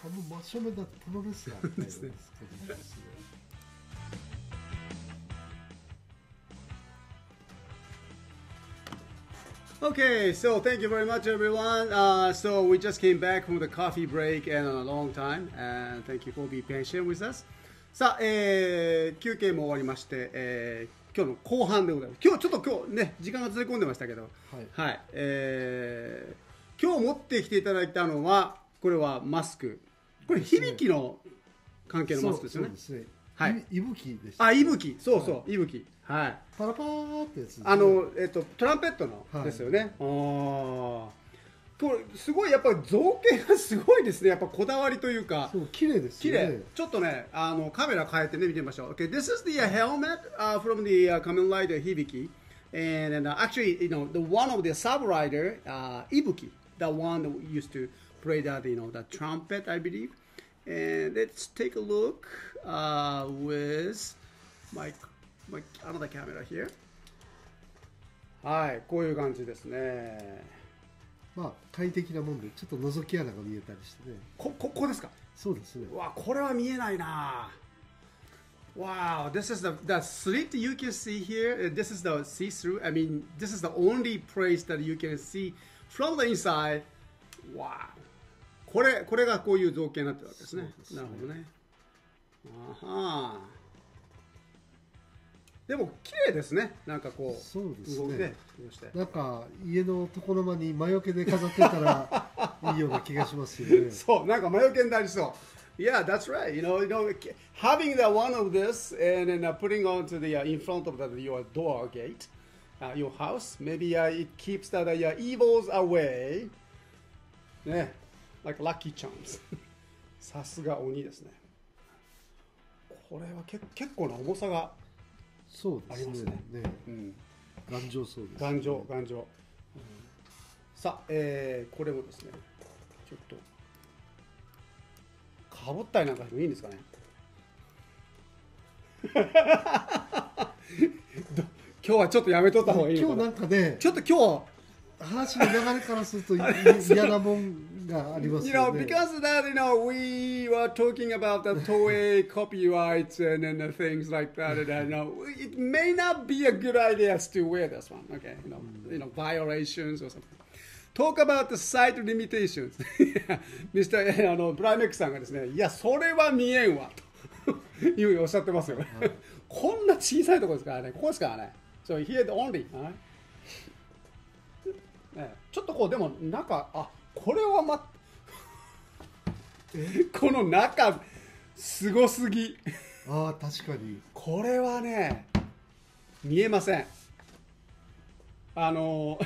真正面だとプロレスラーみたいなんですけどね。 Okay, so thank you very much, everyone. So we just came back from the coffee break and a long time, and thank you for being patient with us. さあ、休憩も終わりまして、今日の後半でございます。今日ね、時間がずれ込んでましたけど、はい、今日持ってきていただいたのは、これはマスク。これ、響きの関係のマスクですよね。 そうですね。 はい。 いぶきでした。 あ、いぶき。そうそう、いぶき。はい。 パラパーってやつですね。 トランペットのですよね。これすごいやっぱり造形がすごいですね。やっぱこだわりというか。 そう、綺麗ですね。 綺麗。ちょっとね、カメラ変えてね見てみましょう。Okay, this is the helmet from the Kamen Rider Hibiki, and actually, you know, the one of the sub rider Ibuki, the one that used to play that, you know, the trumpet, I believe. And let's take a look with my another camera here. はい、こういう感じですね。 まあ快適なもんでちょっと覗き穴が見えたりしてね。 こですか？ そうですね。 わ、これは見えないな。Wow, this is the slit you can see here. This is the see-through. I mean, this is the only place that you can see from the inside. Wow. これがこういう造形になってるわけですね。なるほどね。あはー。でも綺麗ですね。なんかこう。 そうですね。 してなんか家の床の間に魔除けで飾ってたらいいような気がしますよね。 そう、なんか魔除けになりそう。Yeah, that's right. You know, having the one of this and then putting onto the in front of your door gate, your house, maybe it keeps the evils away. ね、like lucky charms. さすが鬼ですね。これは結構な重さがそうですね。 ありますね。 うん、頑丈そうです、ね。 頑丈。さあ、これもですね、ちょっとかぶったりなんかしてもいいんですかね。今日はちょっとやめとった方がいいのかな。 今日なんかね、 ちょっと今日話の流れからすると嫌なもんがありますよね。 You know, because that, you know, we were talking about the Toei copyrights and things like that, and you know, it may not be a good idea to wear this one. Okay, you know, violations or something. Talk about the sight limitations. Mr. ブライメックさんがですね、いや、それは見えんわというふうにおっしゃってますよね。こんな小さいところですからね、ここですからね。So here the only. ね、ちょっとこうでも中これはこの中すごすぎ。 ああ確かにこれはね見えません。I don't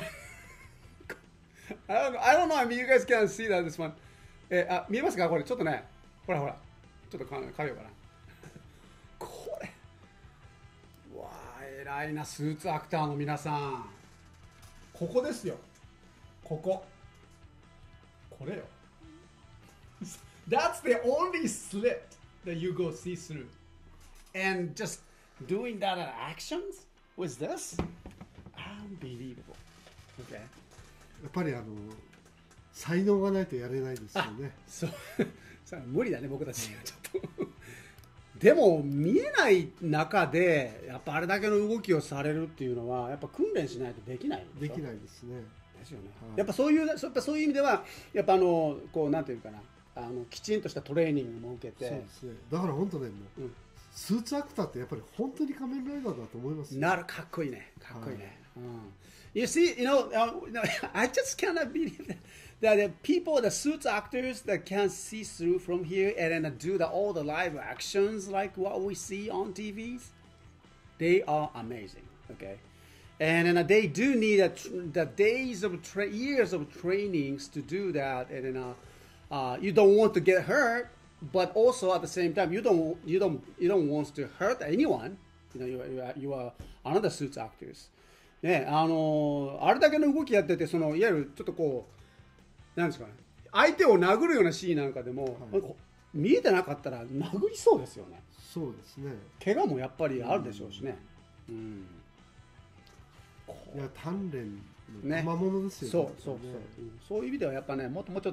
know if you guys can see that this one. 見えますかこれちょっとねほらちょっとかようかな。これわあ偉いなスーツアクターの皆さん。ここですよ。これよ。That's the only slit that you go see through. And just doing that in actions with this? Unbelievable. Okay. やっぱり才能がないとやれないですよね。 そう無理だね僕たちにはちょっとでも見えない中でやっぱあれだけの動きをされるっていうのはやっぱ訓練しないとできないできないですね。 ですよね。やっぱそういう意味ではやっぱこうなんていうかなきちんとしたトレーニングも受けて。 そうですね。だから本当ねもう、スーツアクターってやっぱり本当に仮面ライダーだと思いますよ。 かっこいいね。You see, you know, I just cannot believe that the people, the suits actors that can see through from here and then do all the live actions like what we see on TVs, they are amazing. Okay, and then they do need the days of years of trainings to do that, and then you don't want to get hurt, but also at the same time you don't want to hurt anyone. You know, you are another suits actors. ね、あれだけの動きやってていわゆるちょっとこうなんですかね相手を殴るようなシーンなんかでも、見えてなかったら殴りそうですよね。 そうですね。 怪我もやっぱりあるでしょうしね。いや鍛錬の賜物ですよね。 そういう意味ではやっぱねもうちょっと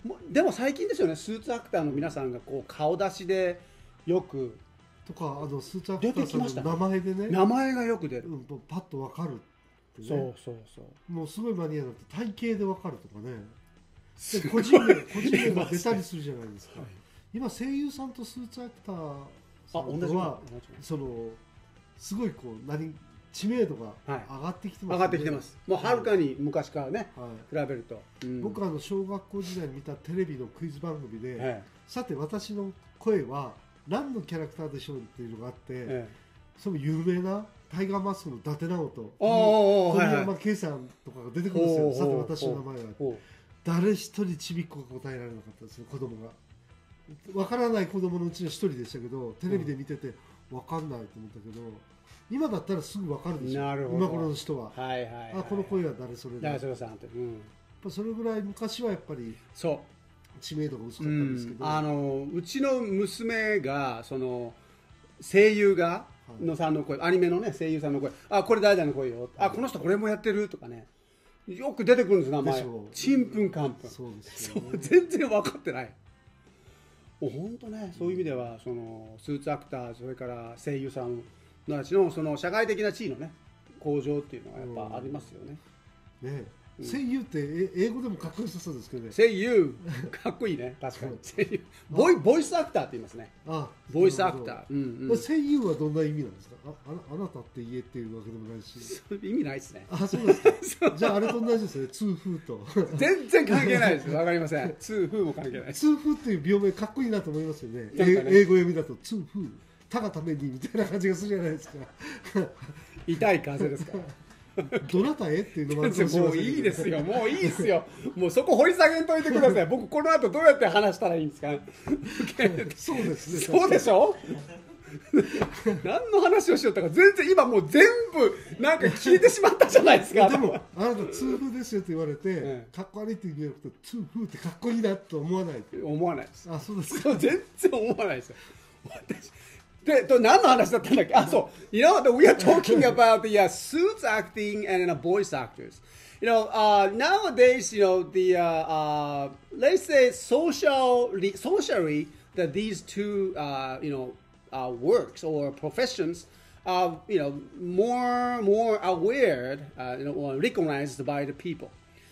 でも最近ですよね、スーツアクターの皆さんがこう顔出しでよくとかスーツアクターさんの名前でね、 名前がよく出る、 パッと分かるってね。 そうそうそう、 もうすごいマニアだと体型で分かるとかね、で個人名が出たりするじゃないですか。はい、今声優さんとスーツアクターさんとはそのすごいこう知名度が上がってきてますね。 上がってきてます。もうはるかに昔からね、比べると。 僕小学校時代に見たテレビのクイズ番組で、さて私の声は何のキャラクターでしょうっていうのがあって、その有名なタイガーマスクの伊達直人、富山圭さんとかが出てくるんですよ。さて私の名前は。誰一人ちびっこが答えられなかったですよ、子供が。わからない子供のうちの一人でしたけど、テレビで見ててわかんないと思ったけど、今だったらすぐわかるでしょ。今頃の人は。この声は誰それだ。それぐらい昔はやっぱり知名度が薄かったんですけど、 うちの娘がその声優がのさんの声、アニメのね声優さんの声、これ誰々の声よ、この人これもやってるとかね、よく出てくるんです名前。ちんぷんかんぷん。そうですよね。全然分かってない。もう本当ね、そういう意味ではそのスーツアクター、それから声優さんのたちのその社会的な地位のね向上っていうのはやっぱありますよね。 ね、声優って英語でもかっこよさそうですけどね。 声優かっこいいね、確かに。声優ボイスアクターって言いますね。ボイスアクター。 声優はどんな意味なんですか。あなたって言えっていうわけでもないし。 意味ないですね。 そうですか。じゃああれと同じですね。痛風と。 全然関係ないです。わかりません。痛風も関係ない。 痛風っていう病名かっこいいなと思いますよね。英語読みだと痛風。他がためにみたいな感じがするじゃないですか。 痛い風邪ですか。 どなたへっていうのもあるかもしれませんけど。 もういいですよ、もういいですよ。もうそこ掘り下げんといてください。僕この後どうやって話したらいいんですか。 そうですね。 そうでしょ。何の話をしよったか全然今もう全部なんか聞いてしまったじゃないですか。 でもあなた痛風ですよって言われて、かっこ悪いって言うと痛風ってかっこいいなと思わない。 思わないです。 そうですか。 全然思わないですよ。で、何の話だったんだっけ。you know, we are talking about the suits acting and voice actors. You know, nowadays, you know, let's say socially, that these two, works or professions are, you know, more aware, or recognized by the people.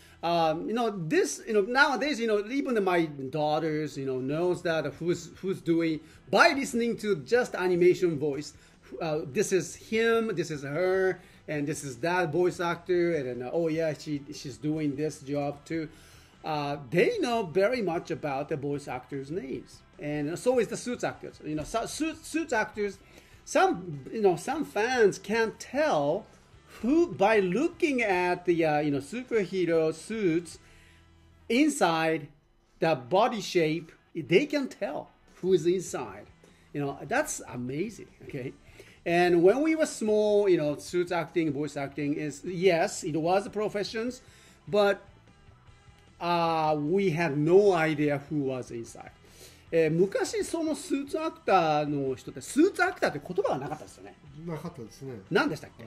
Nowadays, even my daughters, knows that who's doing by listening to just animation voice. This is him, this is her, and this is that voice actor, and oh yeah, she's doing this job too. They know very much about the voice actors' names, and so is the suits actors. Suits actors. Some fans can't tell who by looking at the superhero suits inside the body shape. They can tell who is inside. That's amazing. Okay. And when we were small, suits acting, voice acting is, yes, it was professions, but we had no idea who was inside. 昔そのスーツアクターの人ってスーツアクターって言葉はなかったですよね。 なかったですね。 何でしたっけ？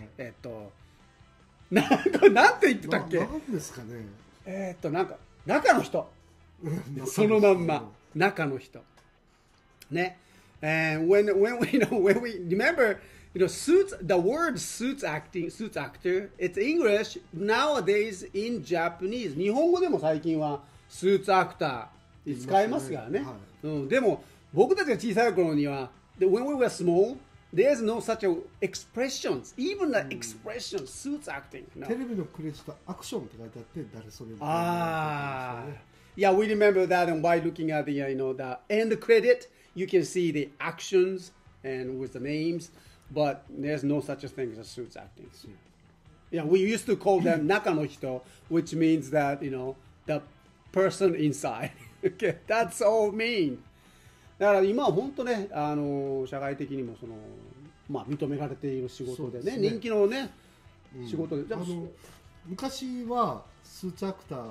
なんて言ってたっけ？ 何ですかね。 なんか中の人。そのまんま中の人。ね。And when we remember, suits, the word suits actor, it's English nowadays in Japanese. 日本語でも最近はスーツアクター使えますからね。でも僕たちが小さい頃には when we were small, there's no such expressions, even the expression suits acting. テレビのクレジットアクションって書いてあって誰それ。 Yeah, we remember that, and by looking at the the end credit, you can see the actions and with the names, but there's no such a thing as suits acting. Yeah, we used to call them 中の人, which means that the person inside. Okay, that's all mean. だから今は本当ね、社会的にも認められている仕事でね、人気のね、仕事で。 昔はスーツアクター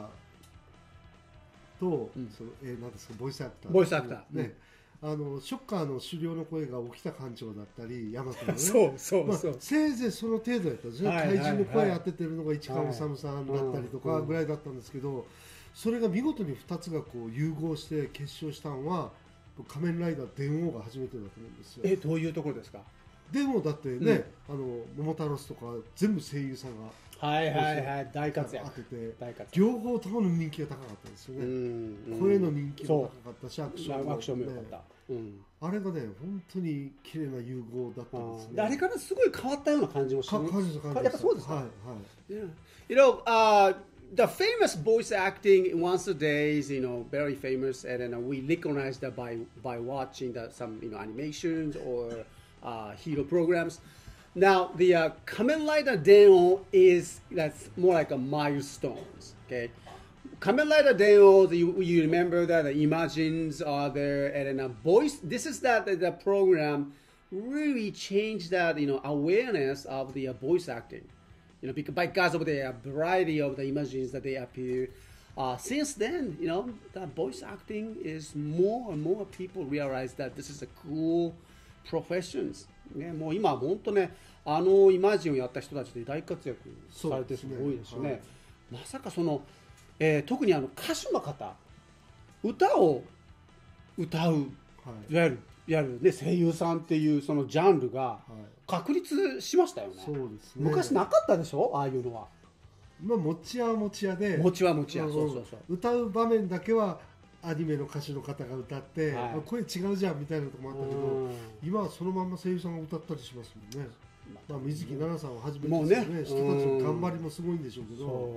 と、何ですか、ボイスアクター。 ボイスアクター。 ね。ショッカーの狩猟の声が沖田艦長だったり、大和のね。 そう。 せいぜいその程度やったんですね。怪人の声当ててるのが市川治さんだったりとかぐらいだったんですけど、 それが見事に2つがこう融合して結晶したのは仮面ライダー電王が初めてだと思うんですよ。 どういうところですか？ 電王だってね、桃太郎とか全部声優さんが大活躍当てて、両方ともの人気が高かったですよね。声の人気も高かったし、アクションも良かった。あれがね、本当に綺麗な融合だったんですね。 あれからすごい変わったような感じもします。やっぱそうですか。You know, the famous voice acting in once a day is, very famous, and then we recognize that by watching some, animations or hero programs. Now, the Kamen Rider Den-O that's more like a milestones, okay? Kamen Rider Den-O, you remember that the Imagines are there, and then voice, this is that the program really changed that, awareness of the voice acting. Because of the variety of the images that they appear. Since then, the voice acting is more and more people realize that this is a cool professions. ね、もう今本当ね、イマジンをやった人たちで大活躍されてる人も多いですしね。まさか特に歌手の方、歌を歌う、いわゆるね、声優さんっていうそのジャンルが確立しましたよね。 そうですね。 昔なかったでしょ、ああいうのは。 まあ持ち屋は持ち屋で、 そう歌う場面だけはアニメの歌手の方が歌って、声違うじゃんみたいなとこもあったけど、今はそのまんま声優さんが歌ったりしますもんね。水木奈々さんをはじめとするね、人たちの頑張りもすごいんでしょうけど、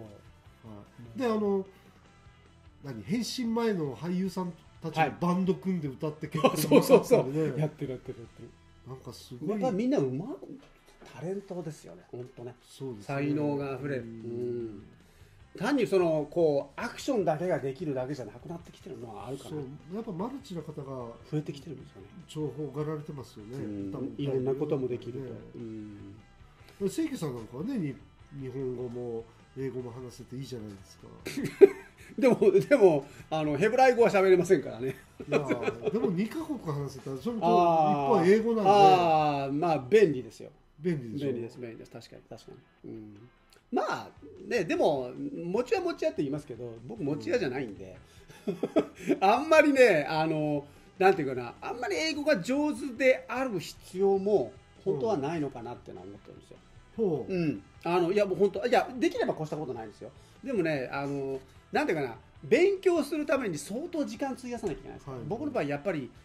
で変身前の俳優さんたちバンド組んで歌って結構やってるなんかすごいやっぱみんなタレントですよね、本当ね。才能があふれる。単にアクションだけができるだけじゃなくなってきてるのはあるかな。 やっぱマルチな方が増えてきてるんですよね。 重宝がられてますよね。 いろんなこともできると。清家さんなんかはね、日本語も英語も話せていいじゃないですか。 でもヘブライ語は喋れませんからね。 いやでも2カ国話せたらそれと一方は英語なんで、 まあ便利ですよ。 便利です。確かに。まあね、でも持ち屋って言いますけど、僕持ち屋じゃないんで、あんまりね、なんていうかな、あんまり英語が上手である必要も本当はないのかなってのは思ってるんですよ。いやもう本当、できれば越したことないんですよ。でもね、なんていうかな、勉強するために相当時間費やさなきゃいけないです。僕の場合やっぱり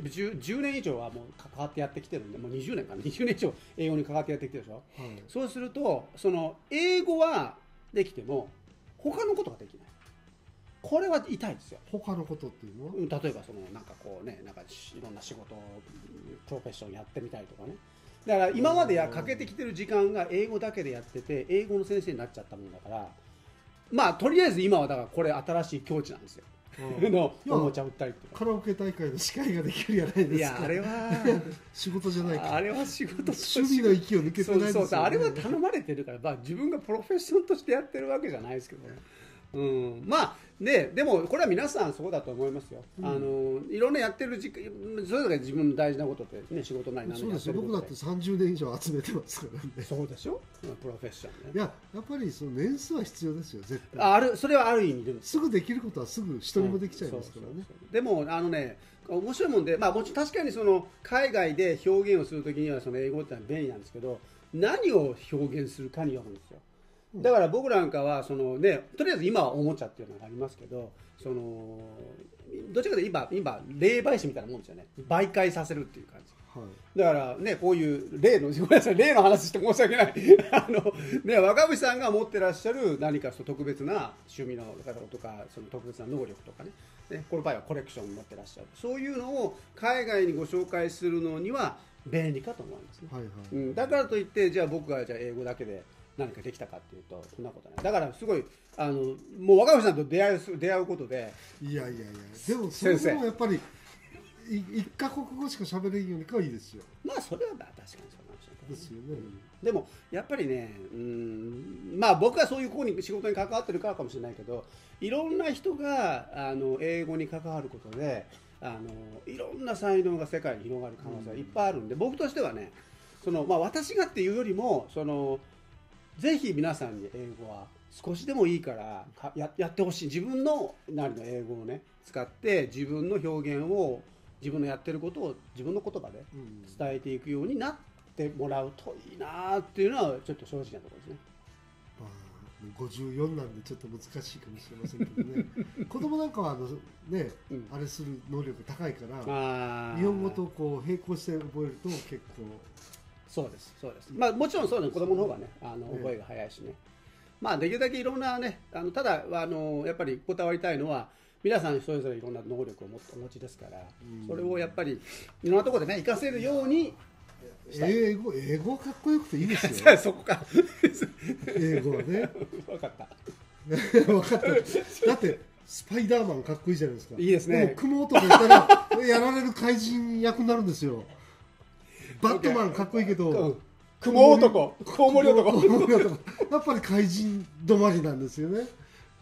10年以上はもう関わってやってきてるんで、もう20年以上英語に関わってやってきてるでしょ。そうすると英語はできても他のことができない。これは痛いですよ。 他のことっていうのは、 例えばなんかこうね、なんかいろんな仕事プロフェッションやってみたいとかね。だから今までかけてきてる時間が英語だけでやってて、英語の先生になっちゃったもんだから、まあとりあえず今はだからこれ新しい境地なんですよ。おもちゃ売ったりとかカラオケ大会の司会ができるやないですか。 いやあれは仕事じゃないか。 あれは仕事、 趣味の域を抜けてないですよね。 あれは頼まれてるから、自分がプロフェッションとしてやってるわけじゃないですけどね。まあね、でもこれは皆さんそうだと思いますよ。いろんなやってるそれぞれ自分の大事なことってね、仕事なり何でやってることで。僕だって30年以上集めてますからね。 そうでしょ、プロフェッションね。 いやっぱり年数は必要ですよ、絶対。 それはある意味ですぐできることはすぐ人にもできちゃいますからね。 でも面白いもんで、もちろん確かに海外で表現をするときには英語ってのは便利なんですけど、何を表現するかによるんですよ。だから僕なんかはとりあえず今はおもちゃっていうのがありますけど、どっちかというと今霊媒師みたいなもんですよね。媒介させるっていう感じ。だからね、こういう例の話して申し訳ない若渕さんが持ってらっしゃる何か特別な趣味の方とか特別な能力とかね、この場合はコレクション持ってらっしゃる、そういうのを海外にご紹介するのには便利かと思いますね。だからといってじゃあ僕が英語だけで何かできたかっていうとそんなことない。だからすごいもう若渕さんと出会うことで、 いやでもそれでもやっぱり一カ国語しか喋れんよりかはいいですよ。 まあそれは確かにそうなんですよね。 でもやっぱりね、僕はそういう仕事に関わってるからかもしれないけど、いろんな人が英語に関わることでいろんな才能が世界に広がる可能性がいっぱいあるんで、僕としてはね、私がっていうよりもぜひ皆さんに英語は少しでもいいからやってほしい。自分のなりの英語をね使って自分の表現を自分のやってることを自分の言葉で伝えていくようになってもらうといいなっていうのはちょっと正直なところですね。 54なんでちょっと難しいかもしれませんけどね子供なんかはね、あれする能力高いから日本語とこう並行して覚えると結構そうです。まあもちろんそうね、子供の方がね覚えが早いしね。まあできるだけいろんなねただやっぱりこだわりたいのは皆さんそれぞれいろんな能力をお持ちですから、それをやっぱぱりいろんなところでね活かせるように。 英語かっこよくていいですよそこか英語はね分かった分かっただってスパイダーマンかっこいいじゃないですか。 いいですね。 でも雲男いたらやられる怪人役になるんですよ。バットマンかっこいいけど、 雲男コウモリ男やっぱり怪人止まりなんですよね。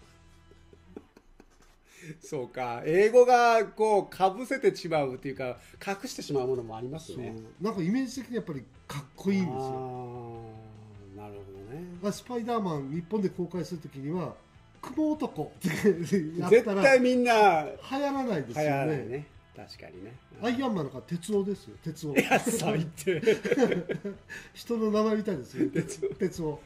そうか、英語がこうかぶせてしまうっていうか隠してしまうものもありますね。 なんかイメージ的にやっぱりかっこいいんですよ。 なるほどね。 スパイダーマン日本で公開するときには雲男ってやった絶ら対みんな流行らないですよね。 流行らないね。確かにね。 アイアンマンなんか鉄夫ですよ。鉄夫。 いや最低人の名前みたいですよ。鉄夫。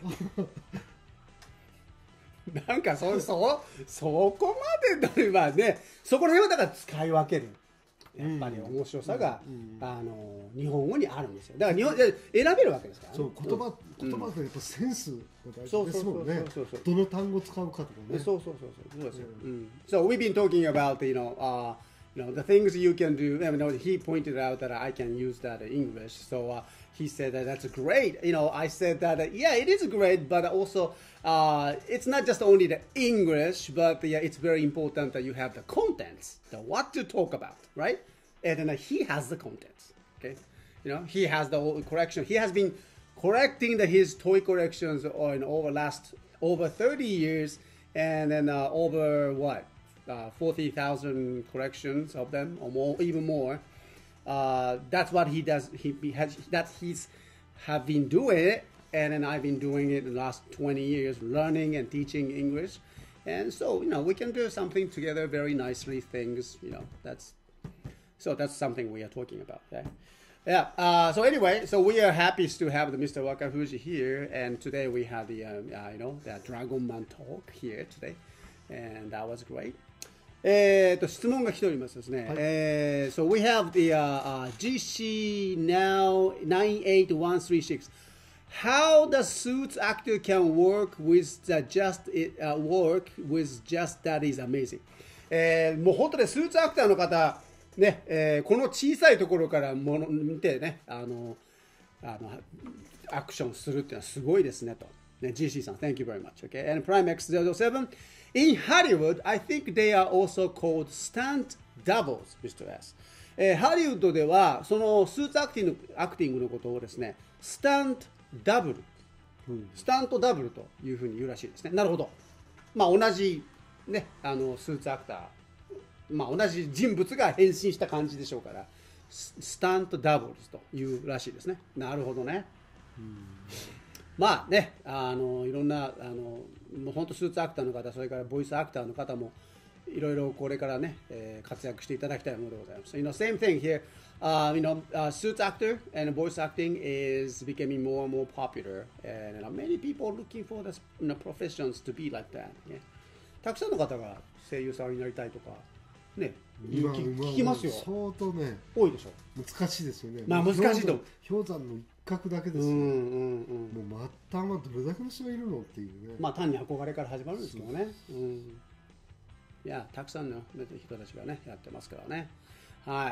なんかそこまでまあね、そこら辺はだから使い分けるやっぱり面白さが、日本語にあるんですよ。だから日本で選べるわけですからね。 そう言葉ってやっぱセンスが大事ですもんね。どの単語使うかとかね。 そうですよ。So we've been talking about the things you can do. He pointed out that I can use that in English. So he said that that's great. I said that yeah, it is great, but also it's not just only the English, but it's very important that you have the contents, the what to talk about, right? And then he has the contents. Okay, he has the correction. He has been correcting his TOEIC corrections over 30 years, and then over what? 40,000 corrections of them, or more, even more. That's what he does. He's have been doing it, and then I've been doing it in the last 20 years, learning and teaching English, and so we can do something together very nicely. Things that's something we are talking about. Okay? Yeah. So anyway, so we are happy to have the Mr. Wakafuji here, and today we have the the Dragon Man talk here today, and that was great. 質問が来ておりますですね。So we have the GC now 98136. How the suits actor can work with just that is amazing. もう本当にスーツアクターの方ね、この小さいところから見てね、アクションするっていうのはすごいですねと。ね、GC さん、Thank you very much. Okay, and Prime X07.In Hollywood, I think they are also called stunt doubles, Mr. S. ハリウッドではそのスーツアクティングのことをですね、スタントダブルというふうに言うらしいですね。なるほど。まあ同じね、スーツアクター、まあ同じ人物が変身した感じでしょうから、スタントダブルというらしいですね。なるほどね。まあね、いろんなもう本当スーツアクターの方、それからボイスアクターの方もいろいろこれからね、活躍していただきたいものでございます。Same thing here. Suits actor and voice acting is becoming more and more popular, and many people are looking for the professions to be like that. たくさんの方が声優さんになりたいとかね、聞きますよ。 相当ね、 多いでしょ。 難しいですよね。 まあ難しいと。 氷山の一角だけですよ。もう末端はどれだけの人がいるのっていうね。 まあ単に憧れから始まるんですけどね。いや、たくさんの人たちがねやってますからね。はい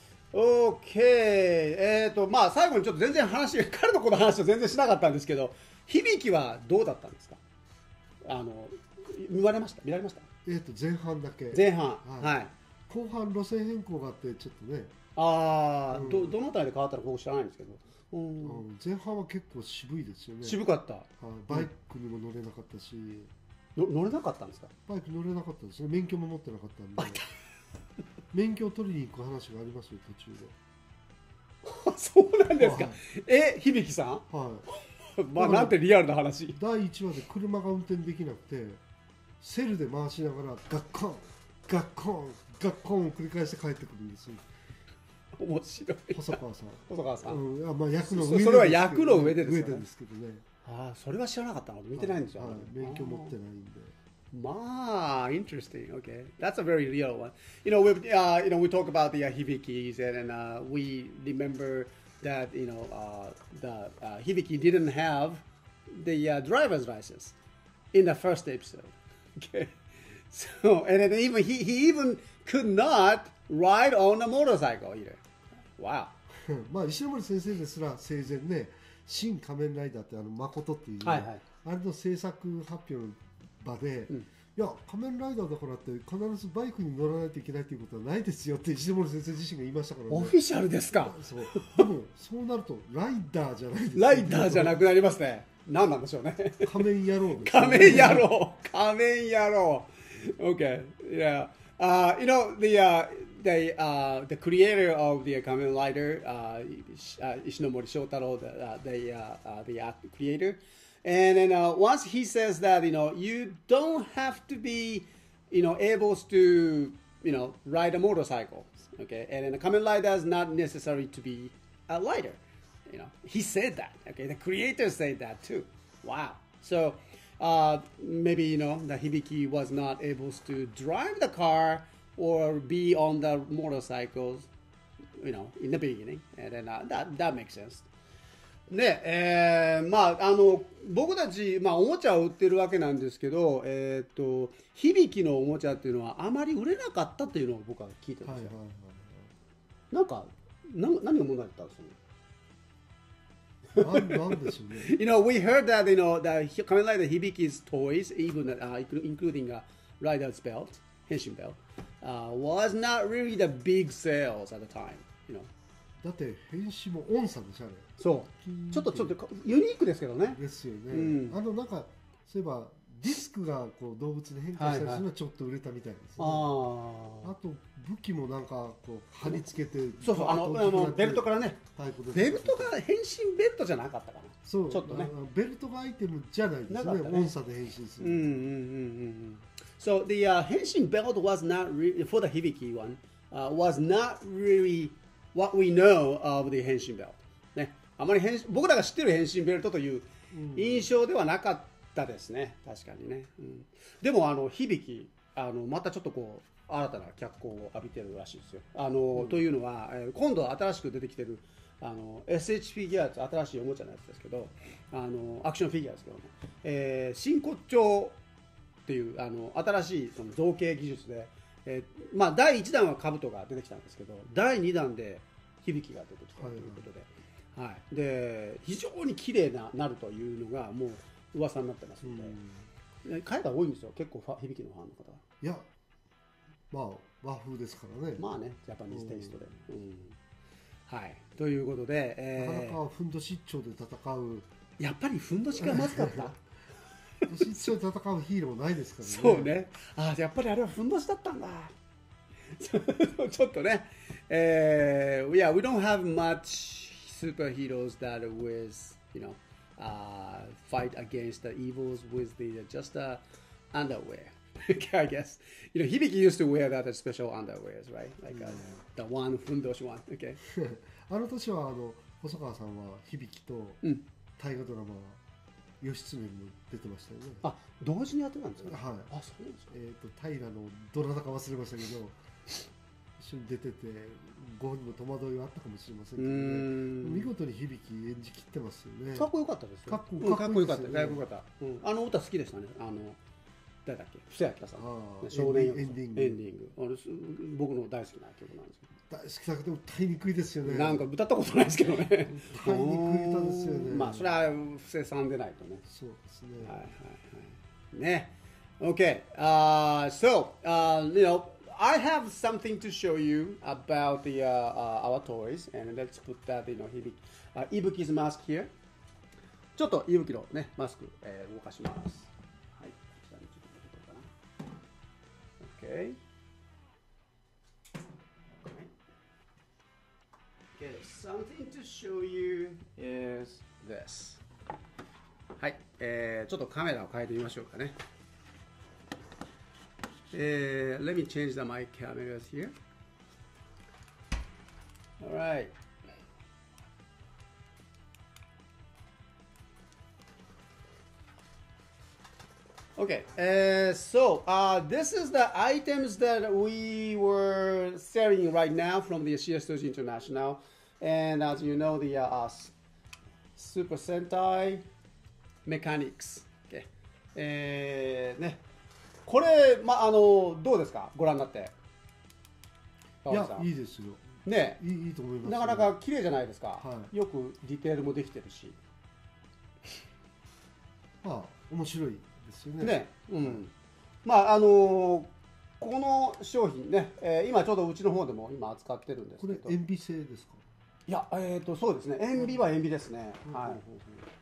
。OK。まあ最後にちょっと全然彼のこの話を全然しなかったんですけど、響きはどうだったんですか。見られました。 前半だけ。 前半。はい。 後半路線変更があってちょっとね。 どのあたりで変わったのか僕知らないんですけど。 前半は結構渋いですよね。 渋かった。 バイクにも乗れなかったし。 乗れなかったんですか。 バイク乗れなかったですね。免許も持ってなかったんで。免許を取りに行く話がありますよ途中で。 そうなんですか。響さん。 はまあなんてリアルな話。 第1話で車が運転できなくてセルで回しながらガッコンガッコンガッコンを繰り返して帰ってくるんですよ。 面白い。 細川さん。 細川さん。 まあ役の上でそれは役の上でですよね。 上でですけどね。 ああ、それは知らなかったの。見てないんですよ。 免許持ってないんで。 Ma, interesting. Okay, that's a very real one. We talk about the Hibikis, and we remember that the Hibiki didn't have the driver's license in the first episode. Okay, so and then even he even could not ride on a motorcycle either. Wow. まあ石森先生ですら生前ね、新仮面ライダーって誠っていう、あれの制作発表の場で、いや仮面ライダーだからって必ずバイクに乗らないといけないということはないですよって石森先生自身が言いましたからね。 オフィシャルですか。 そうでもそうなるとライダーじゃないですか。 ライダーじゃなくなりますね。何なんでしょうね。 仮面野郎です、ね。 仮面野郎。仮面野郎。Okay, yeah. The creator of the Kamen Rider, Ishinomori Shotaro, the creator, and then once he says that you don't have to be able to ride a motorcycle, okay, and then the Kamen Rider is not necessary to be a rider. He said that. Okay, the creator said that too. Wow. So maybe the Hibiki was not able to drive the car or be on the motorcycles, in the beginning, and then that makes sense. ね、僕たち、おもちゃを売ってるわけなんですけど、響のおもちゃっていうのはあまり売れなかったっていうのを僕は聞いてるんですよ。何が問題だったんですかね。we heard that the Kamen Rider Hibiki's toys, even including a rider's belt, Henshin belt, was not really the big sales at the time. だって変身も音差でしょあれ。 そうちょっとユニークですけどね。 ですよね。なんかそういえばディスクがこう動物に変化したりするのはちょっと売れたみたいですね。あと武器もなんかこう貼り付けて、 そうベルトからね。ベルトが変身ベルトじゃなかったかな。そうちょっとね。ベルトがアイテムじゃないですね。音差で変身する。So the henshin belt was not really for the Hibiki one. Was not really what we know of the henshin belt. ね、あまり僕らが知ってる変身ベルトという印象ではなかったですね。確かにね。でも響またちょっとこう新たな脚光を浴びてるらしいですよ。というのは、今度新しく出てきてるSH フィギュアって新しいおもちゃのやつですけど、アクションフィギュアですけども、真骨頂っていう新しいその造形技術で、第1弾は兜が出てきたんですけど、第2弾で響が出てきたということで、で非常に綺麗なるというのがもう噂になってますので、海外多いんですよ、結構響のファンの方は。いや、 和風ですからね。 ジャパニーズテイストで。ということで、 なかなかふんどし一丁で戦う。 やっぱりふんどしがまずかった。 ふんどし一丁で戦うヒーローないですからね。 そうね。やっぱりあれはふんどしだったんだ。ちょっとね。Yeah, we don't have much superheroes that with, fight against the evils with just underwear. I guess. Hibiki used to wear that special underwears, right? Like the one fundoshi one. Okay. あの年は細川さんは響と大河ドラマ義経にも出てましたよね。 同時にやってたんですか。 はい。 そうですか。 平のどなたか忘れましたけど、一緒に出ててご本人も戸惑いはあったかもしれませんけどね。見事に響演じきってますよね。 かっこよかったですよ。かっこよかった。だいぶよかった。歌好きでしたね。誰だっけ、布施明さん。少年エンディング。僕の大好きな曲なんですけど。 大好きだけど歌いにくいですよね。 なんか歌ったことないですけどね。 歌いにくい歌ですよね。 それは布施さんでないとね。 そうですね。 ね。Okay. So, I have something to show you about our toys, and let's put that, Ibuki's mask here. ちょっと伊吹のねマスク、動かします。はい。こちらにちょっと出てこうかな。Okay. Okay. Something to show you is this. はい、ちょっとカメラを変えてみましょうかね。Let me change my cameras here. All right. Okay, so this is the items that we were selling right now from the CS2 International. And as you know, the Super Sentai Mechanics. Okay. ね、これ、どうですか、ご覧になって。 いや、いいですよ。 ね、 いいと思います、 なかなか綺麗じゃないですか。 はい、 よくディテールもできてるし。 面白いですよね。 ね、うん。この商品ね、今ちょうどうちの方でも今扱ってるんですけど。 これ塩ビ製ですか？ いや、そうですね。塩ビは塩ビですね。はい。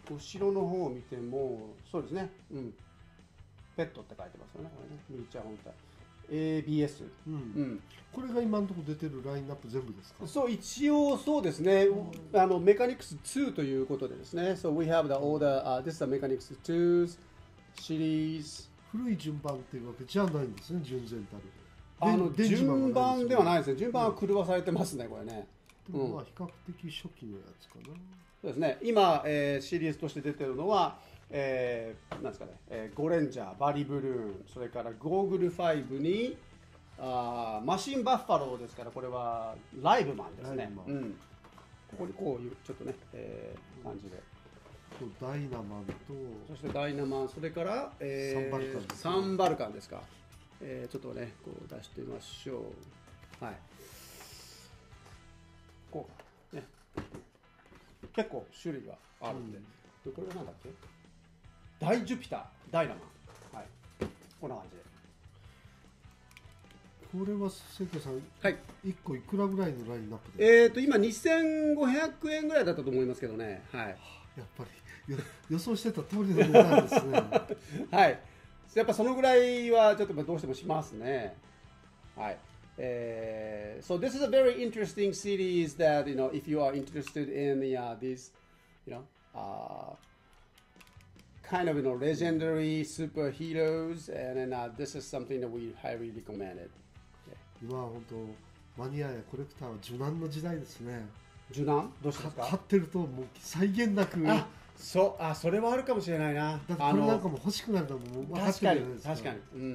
後ろの方を見ても、そうですね。うん。ペットって書いてますよね。これね。ミニチュア本体。ABS。 うん。これが今のところ出てるラインナップ全部ですか？ そう、一応そうですね。メカニクス2ということでですね。So we have the older, this is the Mechanics 2 series。 古い順番っていうわけじゃないんですね、純然たる。順番ではないですね。順番は狂わされてますね、これね。 比較的初期のやつかな。 そうですね。今、シリーズとして出てるのは、なんですかね、ゴレンジャー、バリブルーン、それからゴーグル5にマシンバッファローですから、これはライブマンですね。うん、ここにこういうちょっとね、感じで。 ダイナマンと、 そしてダイナマン、それから、サンバルカンですか。ちょっとね、こう出してみましょう。はい。こうね、結構種類があるんで、これはなんだっけ、大ジュピター、ダイナマン、はい、こんな感じで。 これは関田さん、 はい、 1個いくらぐらいのラインナップで今2500円ぐらいだったと思いますけどね。はい、やっぱり予想してた通りの値段ですね。 はい、やっぱそのぐらいはちょっとどうしてもしますね。はい。So this is a very interesting series that, you know, if you are interested in these, you know, kind of, you know, legendary superheroes, and then this is something that we highly recommended. 今は本当マニアやコレクターは受難の時代ですね。 受難？どうしてですか？ 買ってるともう際限なく。 それはあるかもしれないな。 だってこれなんかも欲しくなるのも分かってるじゃないですか。 確かに。うん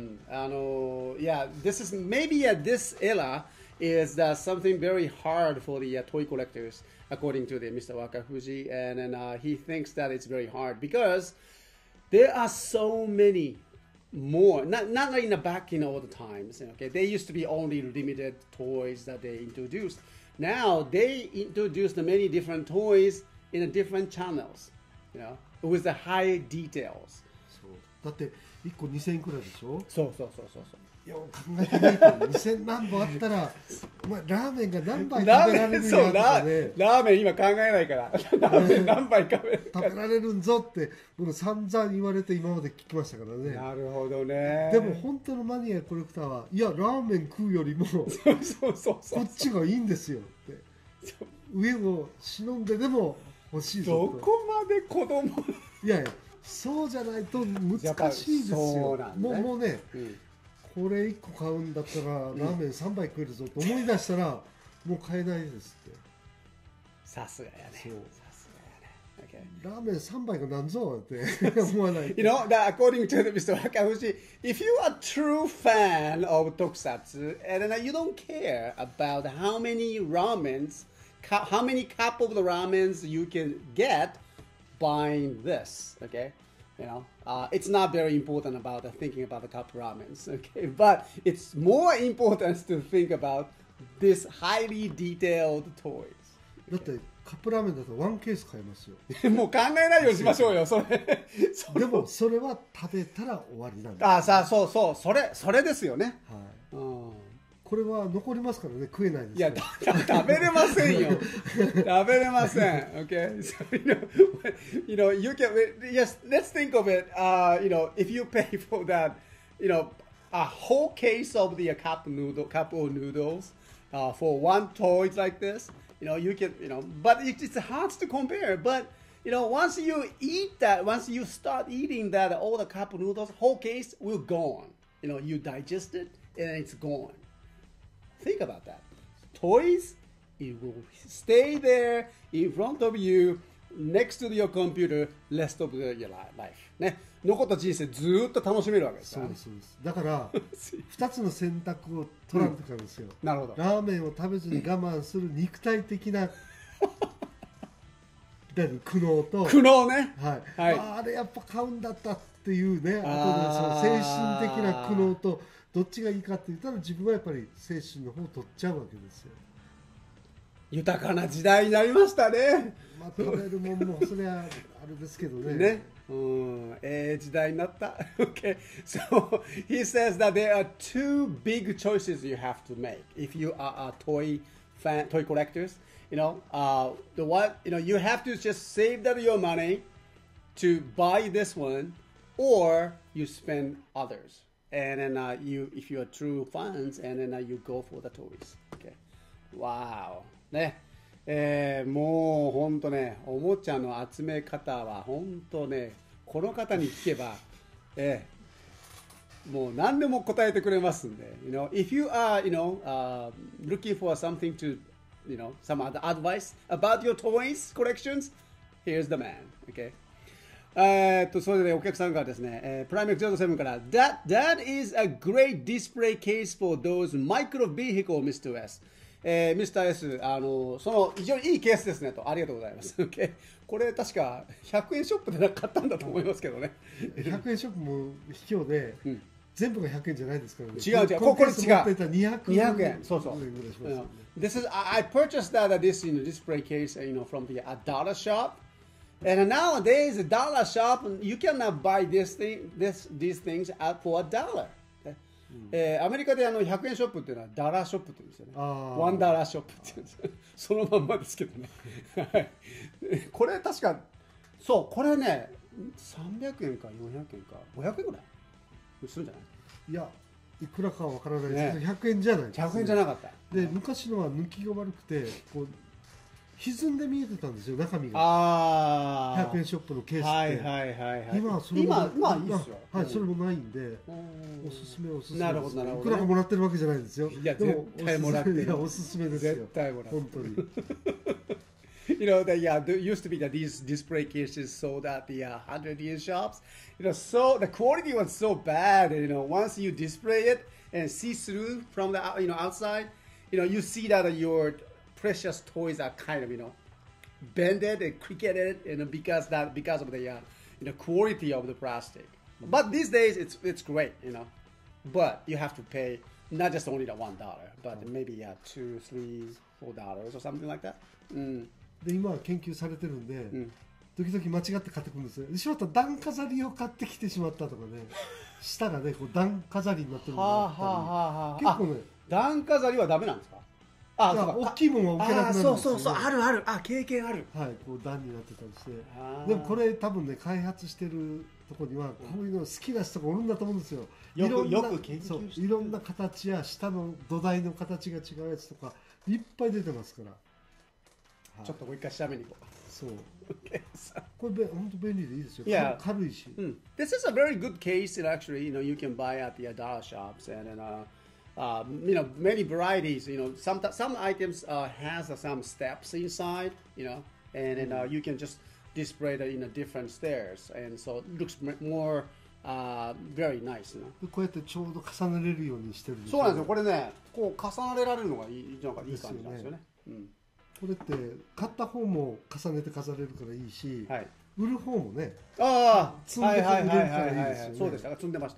。Yeah, this is maybe at this era is something very hard for the toy collectors, according to the Mr. Wakafuji, and then he thinks that it's very hard because there are so many more, not like in the back in all the times. Okay, they used to be only limited toys that they introduced. Now they introduced many different toys in the different channels, you know, with the high details. だって1個2000いくらでしょ。 そう。 いや考えてみると2000何本あったら、ラーメンが何杯食べられるんやとかね。 ラーメン今考えないから。ラーメン何杯食べられるんぞって僕散々言われて今まで聞きましたからね。 なるほどね。 でも本当のマニアコレクターはいやラーメン食うよりもこっちがいいんですよって。上を忍んででも欲しいぞと。 どこまで子供。 いやそうじゃないと難しいですよ。もうね。これ1個買うんだったらラーメン3杯食えるぞと思い出したらもう買えないですって。 さすがやね。 ラーメン3杯がなんぞって思わない。 You know, that according to Mr. Wakafuji, if you are a true fan of Tokusatsu and then you don't care about how many ramens, how many cup of the ramens you can get buying this, okay? You know, it's not very important about thinking about the cup ramens, okay? But it's more important to think about this highly detailed toys. だってカップラーメンだとワンケース買えますよ。 もう考えないようにしましょうよ、それ。 でもそれは食べたら終わりなんです。 そう、それですよね。 はい。これは残りますからね、食えないです。いや、 食べれませんよ。食べれません。Okay? So, you know, you can, yes, let's think of it, you know, if you pay for that, you know, a whole case of the cup of noodles for one toy like this, you know, you can, you know, but it's hard to compare, but you know, once you eat that, once you start eating that, all the cup noodles, whole case will go on. You know, you digest it and it's gone. Think about that. Toys, it will stay there in front of you, next to your computer, rest of your life. ね、残った人生ずーっと楽しめるわけですから。 そうですそうです。だから2つの選択を取らんといかんですよ。 なるほど。 ラーメンを食べずに我慢する肉体的な苦悩と苦悩ね。 はい。あれやっぱ買うんだったっていうね。あとでその精神的な苦悩とどっちがいいかって言ったら自分はやっぱり精神の方を取っちゃうわけですよ。 豊かな時代になりましたね。 まあ食べるもんもそれはあれですけどね。 ね。時代になった。Okay, so he says that there are two big choices you have to make if you are a toy collectors. You know, the one, you know, you have to just save that your money to buy this one, or you spend others, and then you, if you are true fans, and then you go for the toys. Okay, wow. ね、もう本当ね、おもちゃの集め方は本当ね、この方に聞けば、もう何でも答えてくれますんで、you know, if you are, you know, looking for something to, you know, some other advice about your toys collections, here's the man, okay? それでお客さんがですね、プライム07から that is a great display case for those micro vehicle, Mr. S. Mr. S. その非常にいいケースですねと。ありがとうございます。Okay? これ確か100円ショップで買ったんだと思いますけどね。 100円ショップも卑怯で、全部が100円じゃないですからね。 違う違う。これ違う。 200 円。そうそう。This is I purchased this in a display case, you know, from the dollar shop. And nowadays, a dollar shop, you cannot buy these things for $1. アメリカで100円ショップっていうのはダラーショップって言うんですよね。ワンダラーショップって言うんですよ。そのまんまですけどね。これ確か、そう、これね、300円か400円か500円ぐらいするんじゃない？ いや、いくらかは分からないですけど、100円じゃないです、ね。 100円じゃなかった。 で、昔のは抜きが悪くて、こう歪んで見えてたんですよ、中身が。100円ショップのケースって。今はそれも今いいですよ。 はい、それもないんで、おすすめおすすめ。 なるほどなるほど。 いくらかもらってるわけじゃないですよ。 いや、絶対もらってる。 いや、おすすめですよ。 絶対もらってる。 本当に。 You know, there used to be that these display cases sold at the 100-yen shops. You know, so the quality was so bad. You know, once you display it and see through from the outside, you know, you see that your precious toys are kind of, you know, bended and cricketed, and because of the quality of the plastic. But these days it's great, you know. But you have to pay not just only the $1, but maybe $2, $3, $4 or something like that. で今は研究されてるんで、時々間違って買ってくるんですよ。でしまったら段飾りを買ってきてしまったとかね、下がねこう段飾りになってるのがあったり、結構ね。 段飾りはダメなんですか？ 大きいものは置けなくなるんですよ、ね。 そうある経験ある。 はい、こう段になってたりして。でもこれ多分ね開発してるところにはこういうの好きな人がおるんだと思うんですよ。 よく研究して。 いろんな形や下の土台の形が違うやつとかいっぱい出てますから。 ちょっともう一回調べに行こう。 そう。これ本当便利でいいですよ。軽いし。 This is a very good case that actually, you know, you can buy at the dollar shops and you know, many varieties. You know, some items has some steps inside. You know, and then you can just display it in a different stairs, and so it looks more very nice. You know. こうやってちょうど重ねれるようにしてるんですよ。 そうなんですよ。これね、こう重ねられるのがいい感じなんですよね。 これって買った方も重ねて飾れるからいいし、売る方もね、 積んで売れるからいいですよね。そうでした。積んでました。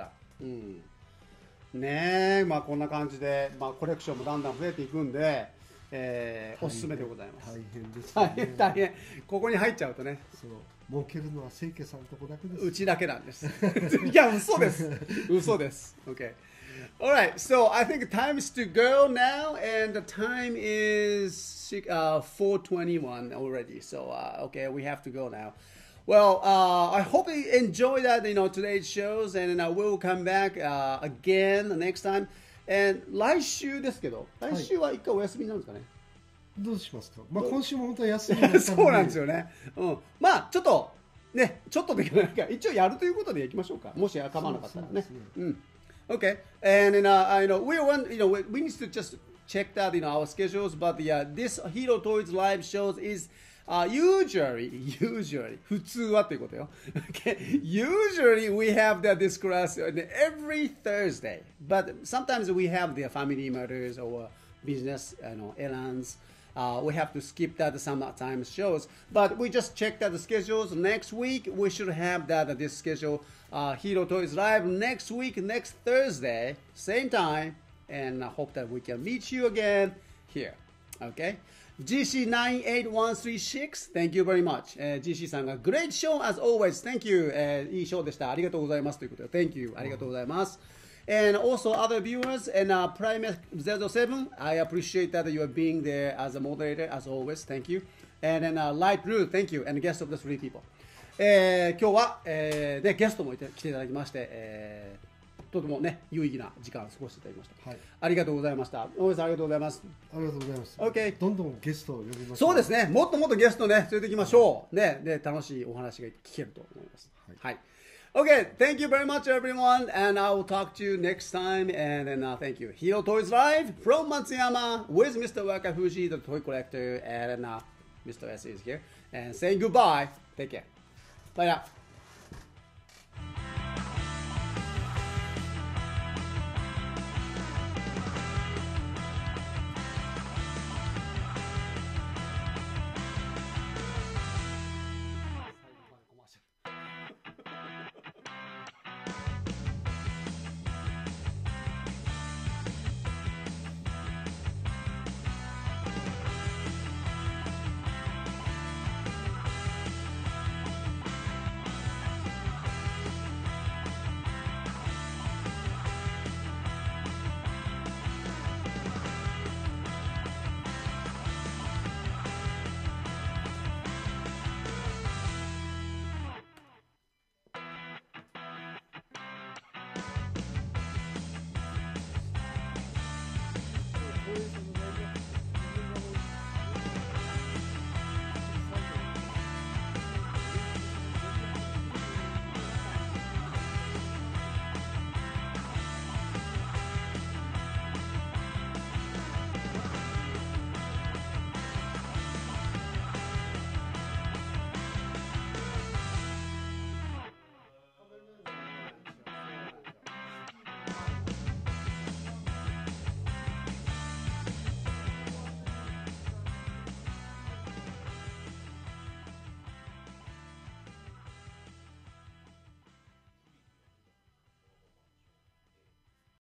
ねえ、まあこんな感じで、まあコレクションもだんだん増えていくんで、おすすめでございます。 大変ですね。 大変。ここに入っちゃうとね。 そう。儲けるのは清家さんとこだけです。 うちだけなんです。いや、嘘です。嘘です。Okay. All right, so I think time is to go now, and the time is 4:21 already. So, okay, we have to go now. Well, I hope you enjoyed that, you know, today's shows, and I will come back again next time. And 来週ですけど、来週は一回お休みなんですかね。 どうしますか。まあ今週も本当は休みだったのでそうなんですよね。うん。まあちょっとね、ちょっとできないか一応やるということでいきましょうか。もし構わなかったらね。うん。Okay. And we want we need to just check that our schedules, but this Hero Toys live shows is usually 普通はということよ。Okay. Usually we have this class every Thursday, but sometimes we have the family matters or business errands. We have to skip that sometimes shows, but we just checked the schedules. Next week we should have this schedule. Hero Toys Live next week, next Thursday, same time, and I hope that we can meet you again here. Okay. GC98136, thank you very much. GC さんが Great show as always. Thank you. いいショーでした。ありがとうございますということで Thank you. ありがとうございます。And also other viewers and Prime 007, I appreciate that you are being there as a moderator as always. Thank you. And then Light Blue, thank you. And guest of the 3 people. 今日は、ゲストも来ていただきまして、とてもね有意義な時間を過ごしていただきました。はい、ありがとうございました。大江さんありがとうございます。 ありがとうございます。 OK。 どんどんゲストを呼びましょう。 そうですね。もっともっとゲストね連れていきましょう。ねで楽しいお話が聞けると思います。はい。Okay, thank you very much, everyone, and I will talk to you next time. And then thank you. Hero Toys Live from Matsuyama with Mr. Wakafuji, the toy collector, and Mr. S is here. And saying goodbye. Take care. Bye now.